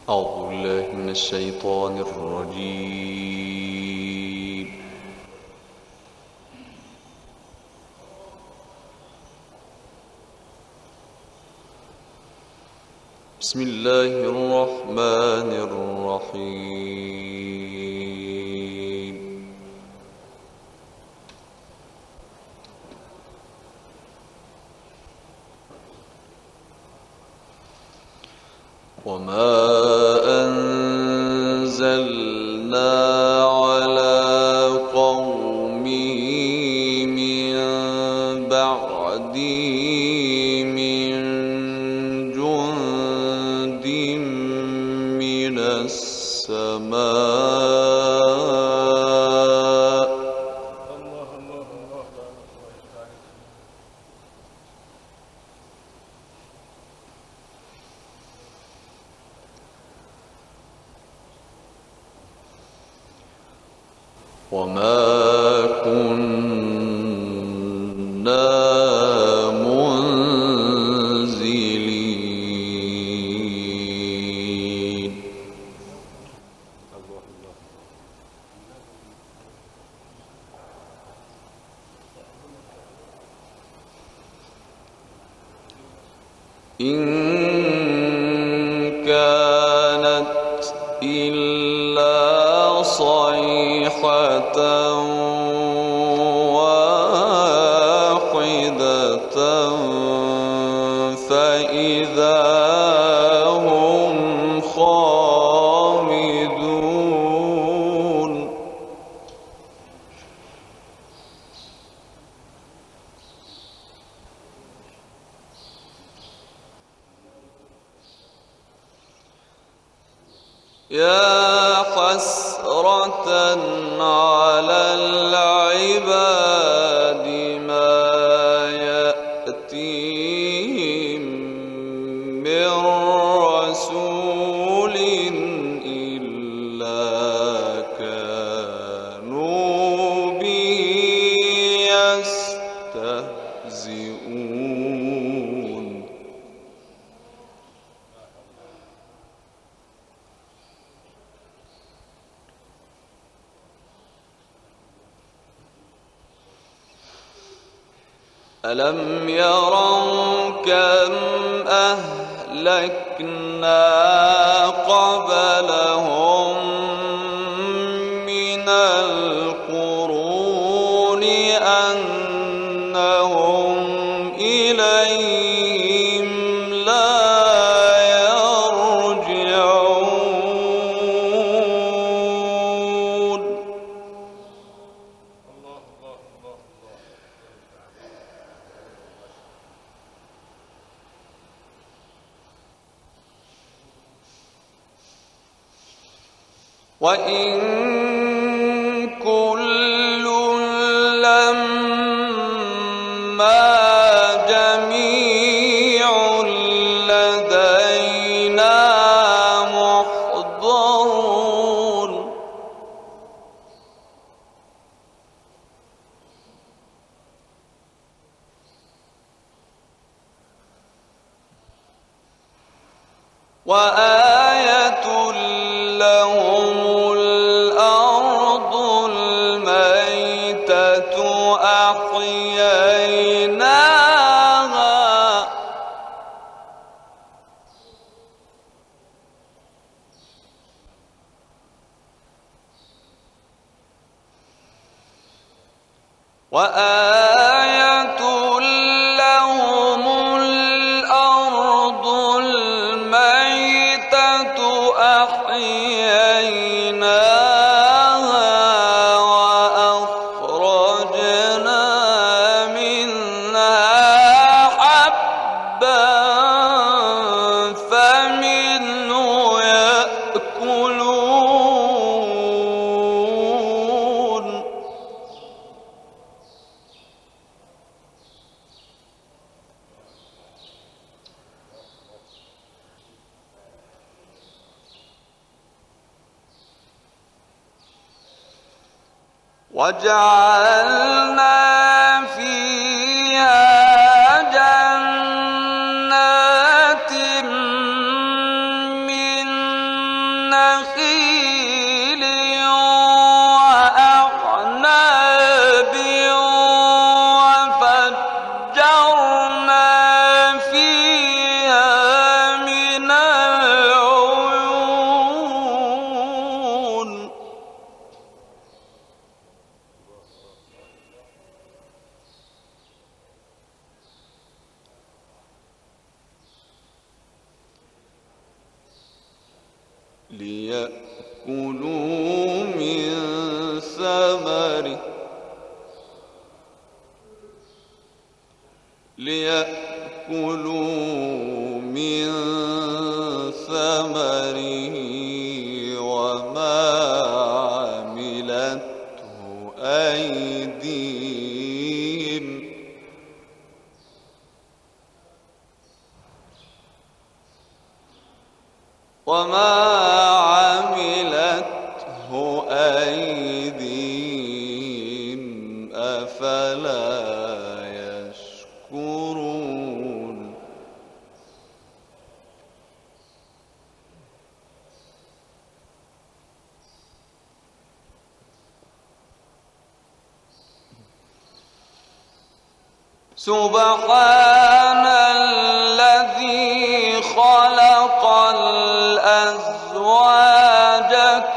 أعوذ بالله من الشيطان الرجيم. بسم الله الرحمن الرحيم. وما أنزلنا على قومه من بعده من جند من السماء وما كنا منزلين. إن كانت إلا صيحة واحدة فإذا هم خامدون. يا حسرة على العباد ما يأتيهم من رسول إلا كانوا به يستهزئون. ألم يروا كم أهلكنا قبلهم من القرون أنهم إليهم لا يرجعون. وإن كل لما جميع لدينا محضرون. وآية لهم الأرض الميتة أحييناها وآية لهم الأرض الميتة أحييناها وأخرجنا منها حبا فمنه يأكلون. وجعلنا فيها جنات من نخيل وأعناب وفجرنا فيها من العيون ليأكلوا من ثمره وما عملته أيديهم أفلا يشكرون سبحان الذي خلق الأزواج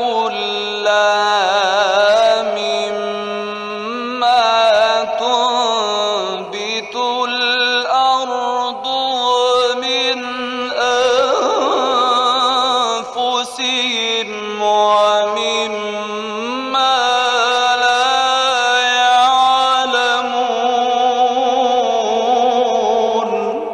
كلها مما تنبت الأرض ومن أنفسهم ومما لا يعلمون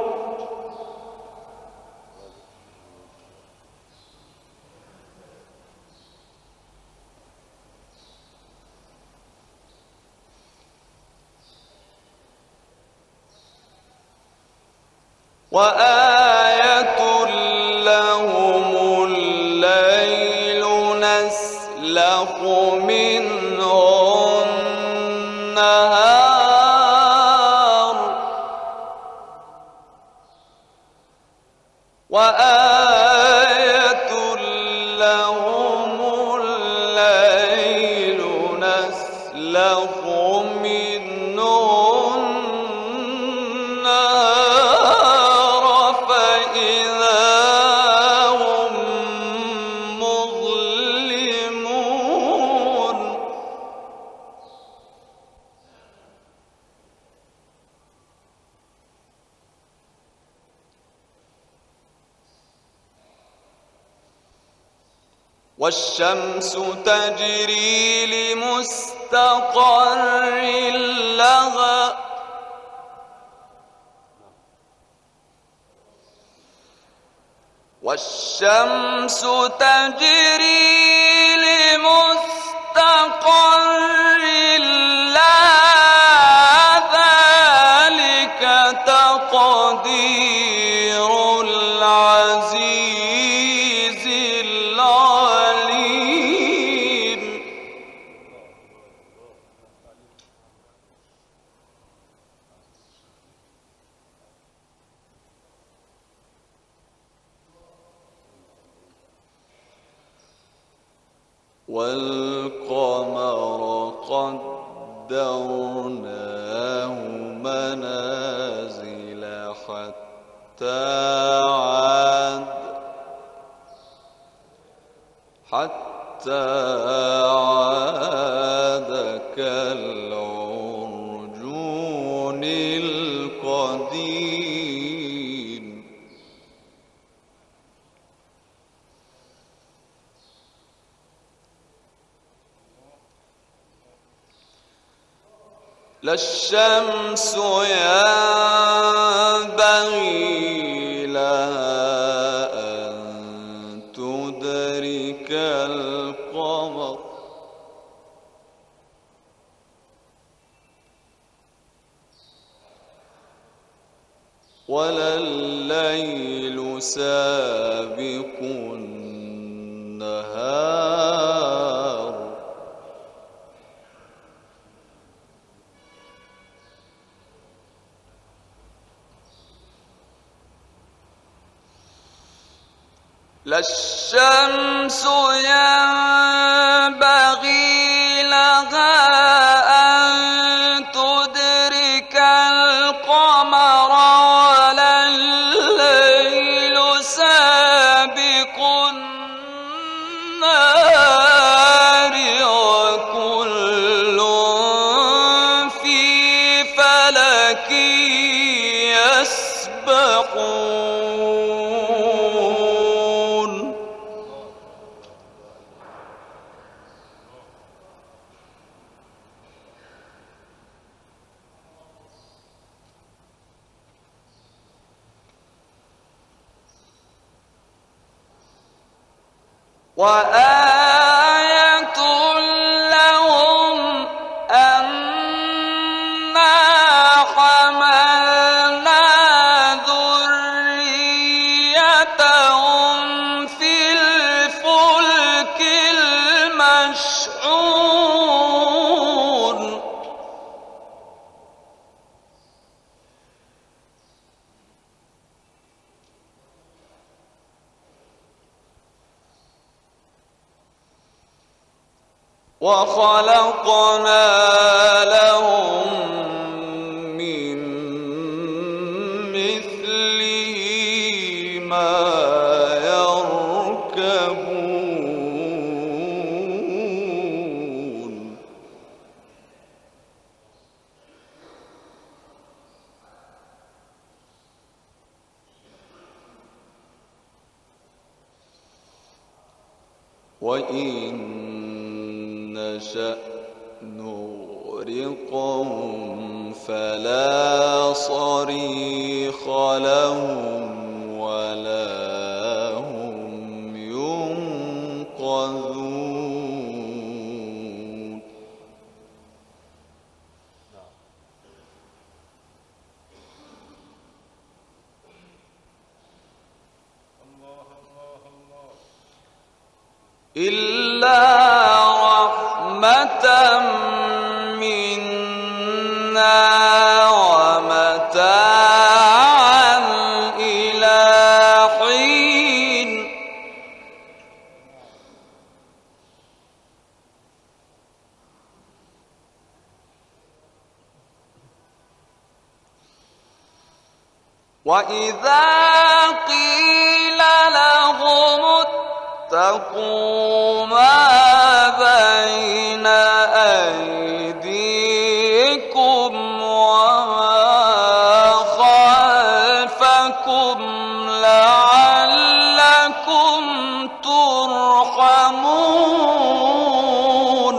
وآية لهم الليل نسلخ منه النهار وآية لهم الليل نسلخ منه النهار فإذا هم مظلمون والشمس تجري لمستقر لها والشمس تجري لمستقر لها ذلك تقدير العزيز العليم والقمر قدرناه منازل حتى عاد كالعرجون القديم لا الشمس ينبغي لها أن تدرك القمر ولا الليل سابق النهار لا الشمس ينبغي لها أن تدرك القمر ولا الليل سابق النهار وكل في فلك يسبحون. وآية لهم أنا حملنا ذريتهم في الفلك المشحون. وخلقنا لهم من مثله ما يركبون. وإن نشأ نغرقهم فلا صريخ لهم ولا هم ينقذون. إلا رحمة منا ومتاعا إلى حين. وإذا قيل لهم اتقوا ما بين أيديكم وما خلفكم لعلكم ترحمون.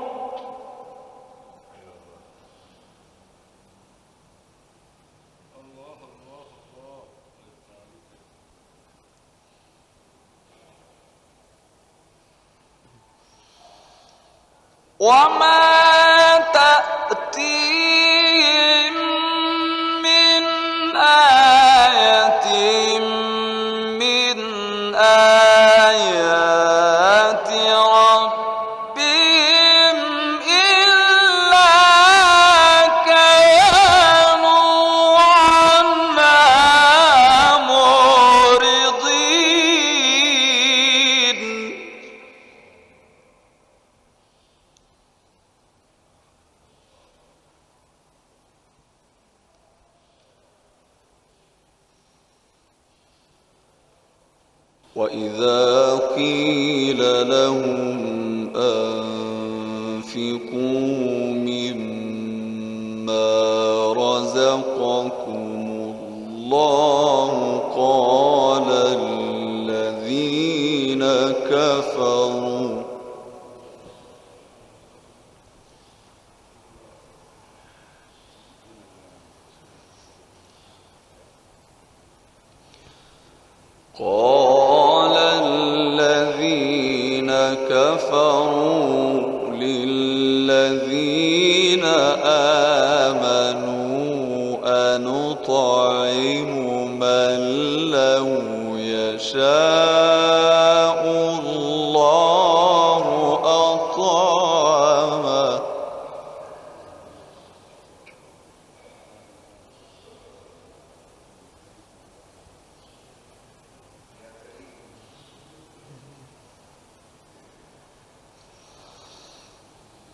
وما تأتيهم من آية من آيات ربهم إلا كانوا عنها معرضين. وإذا قيل لهم أنفقوا مما رزقكم الله قال الذين كفروا للذين آمنوا أنطعم من لو يشاء الله أطعمه.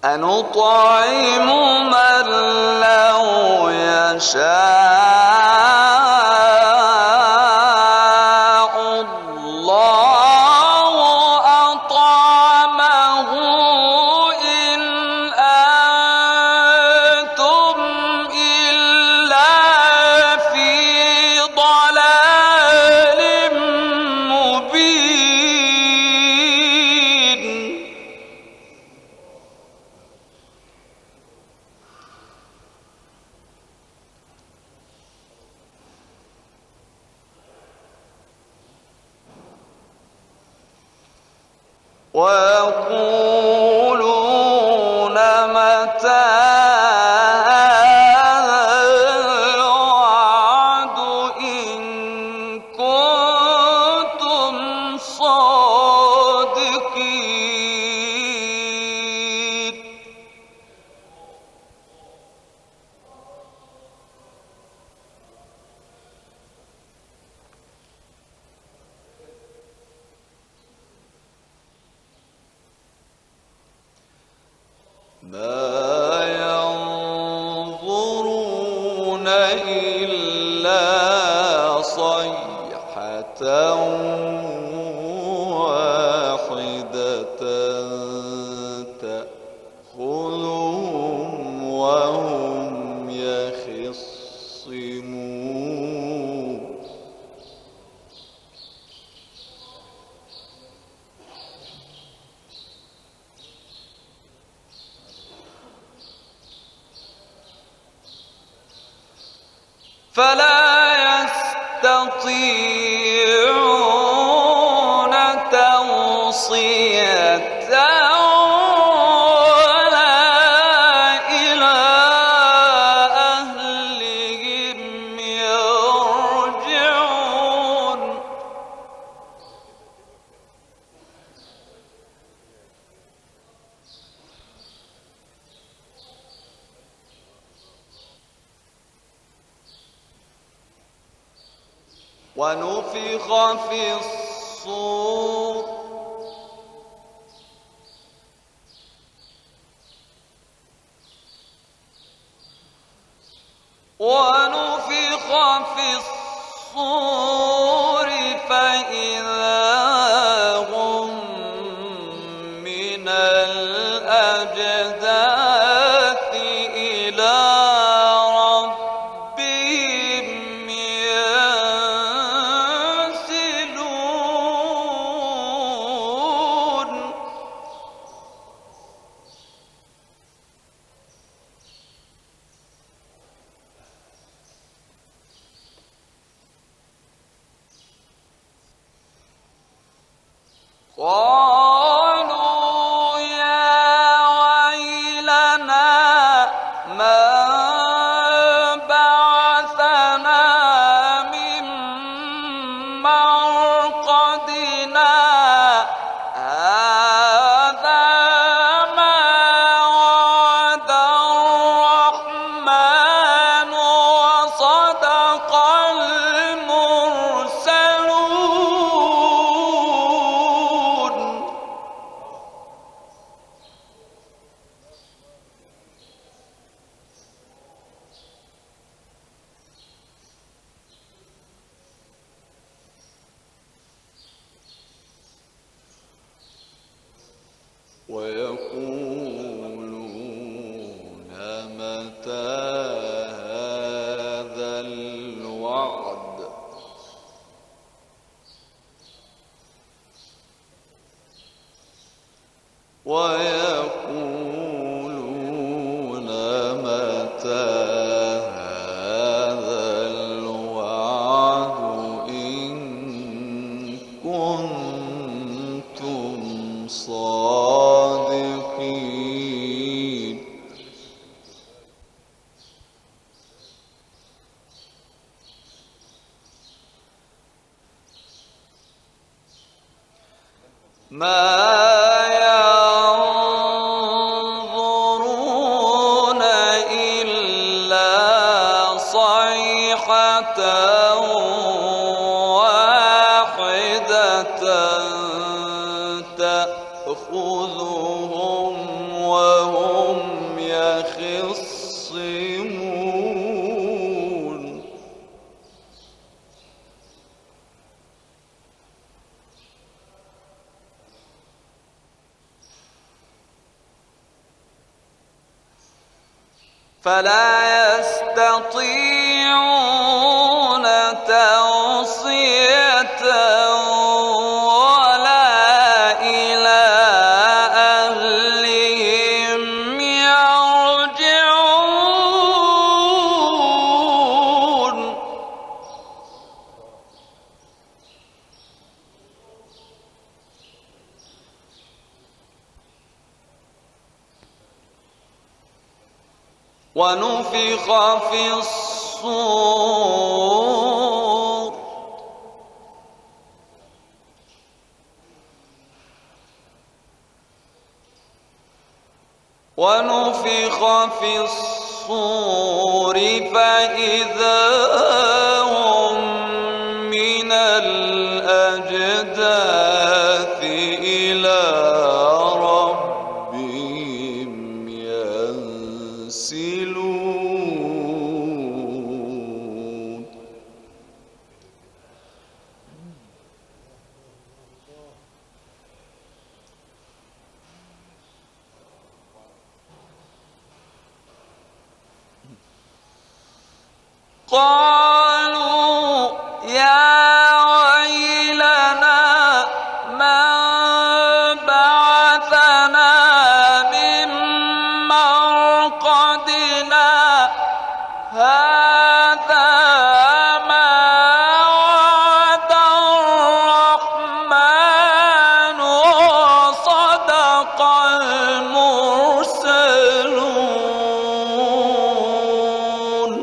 أنطعم من لو يشاء الله أطعمه إن أنتم إلا في ضلال مبين. ويقولون متى هذا الوعد إن كنتم صادقين. ما ينظرون إلا صيحة واحدة تأخذهم وهم يخصمون. فلا يستطيعون توصية ولا إلى أهلهم يرجعون. ونفخ في الصور فإذا هم من الأجداث إلى ربهم ينسلون. قالوا يا ويلنا من بعثنا من مرقدنا هذا ما وعد الرحمن وصدق المرسلون. ويقولون متى هذا الوعد ويقولون متى هذا الوعد إن كنتم صادقين. ما ينظرون إلا صيحة واحدة تأخذهم وهم يخصمون فلا يستطيعون توصية ولا إلى أهلهم يرجعون ونفخ في الصور فإذا هم من الأجداث إلى ربهم ينسلون قالوا يا ويلنا من بعثنا من مرقدنا هذا ما وعد الرحمن وصدق المرسلون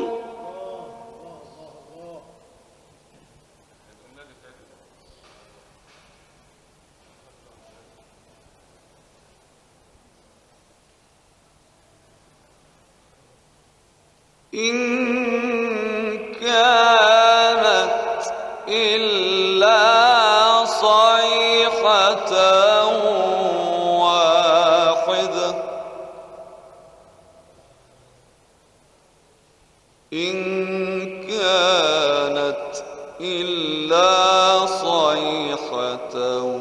إن كانت إلا صيحة واحدة إن كانت إلا صيحة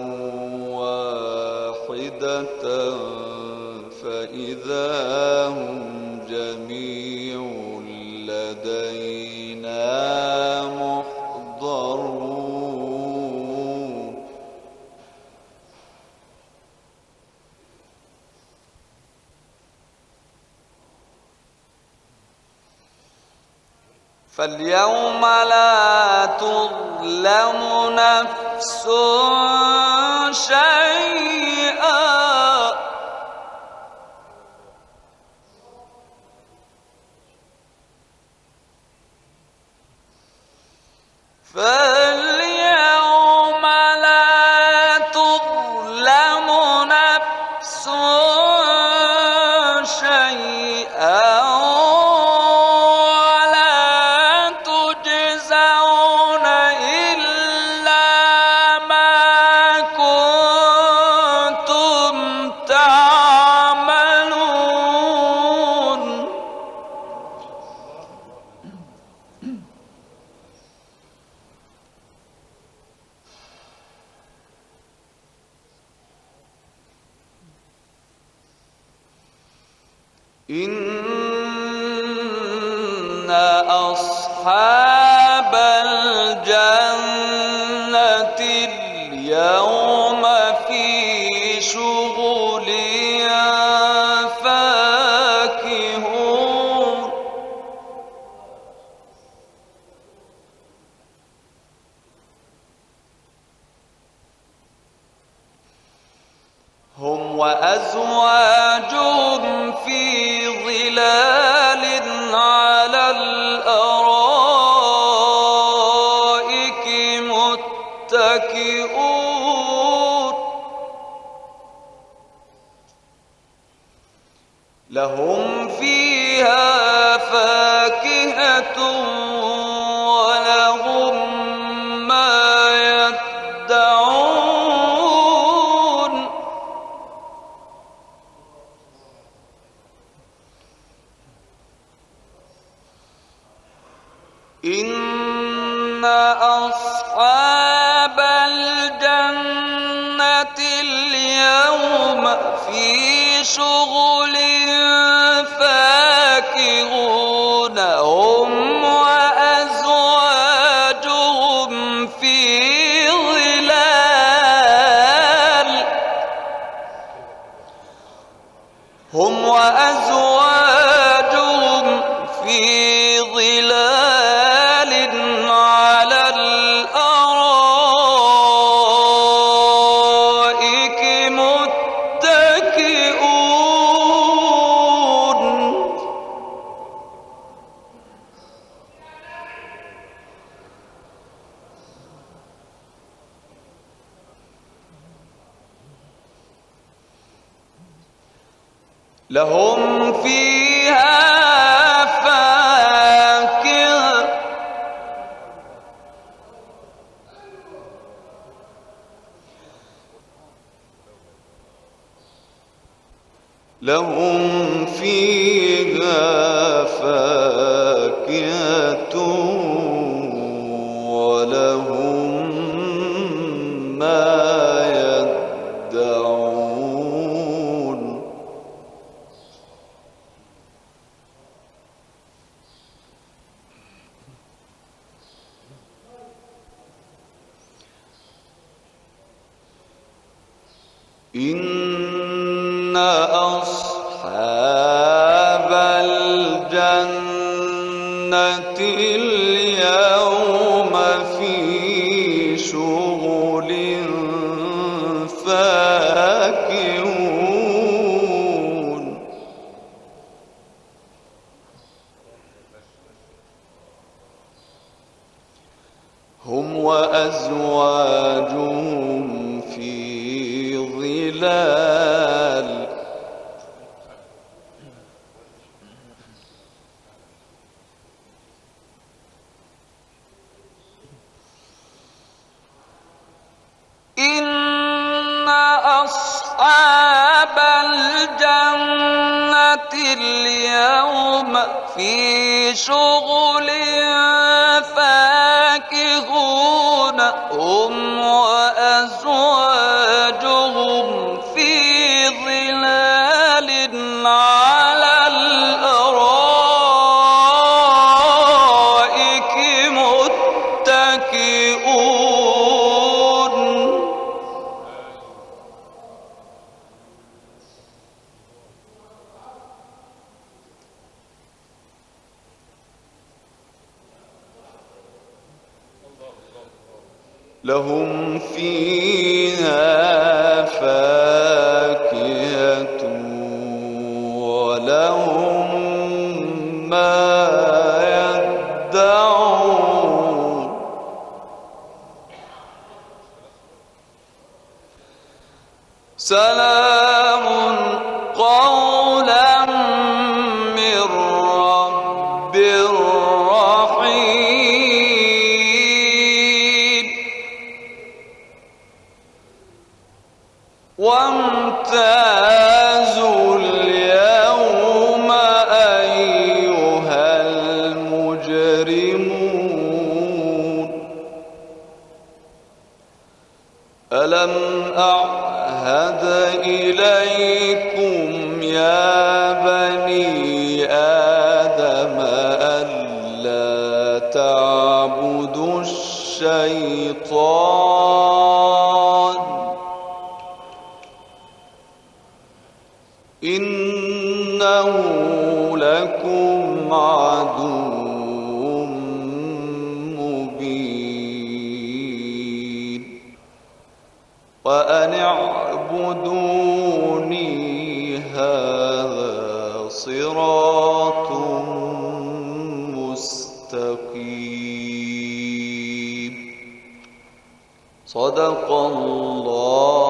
واحدة فإذا هم جميع لدينا محضرون فاليوم لا تظلم نفس شيئا فاليوم لا تظلم نفس شيئا ولا تجزون إلا ما كنتم تعملون إن أصحاب الجنة اليوم في شغل فاكهون هم وأزواجهم في ظلال على الأرائك متكئون لهم فيها فاكهة ولهم ما يدعون إن أصحاب الجنة اليوم في شغل فاكهون هم وأزواجهم في ظلال على الأرائك متكئون لهم فيها فاكهة ولهم ما يدعون إن أصحاب الجنة اليوم في شغل فاكهون هم وأزواجهم في ظلال إن أصحاب الجنة اليوم في شغل فاكهون هم وأزواجهم في ظلال على الأرائك متكئون لهم فيها فاكهة ولهم ما يدعون سلام قولا من رب رحيم وامتازوا اليوم أيها المجرمون ألم أعهد إليكم يا بني آدم ألا تعبدوا الشيطان إنه لكم عدو مبين وأن اعبدوني هذا صراط مستقيم صدق الله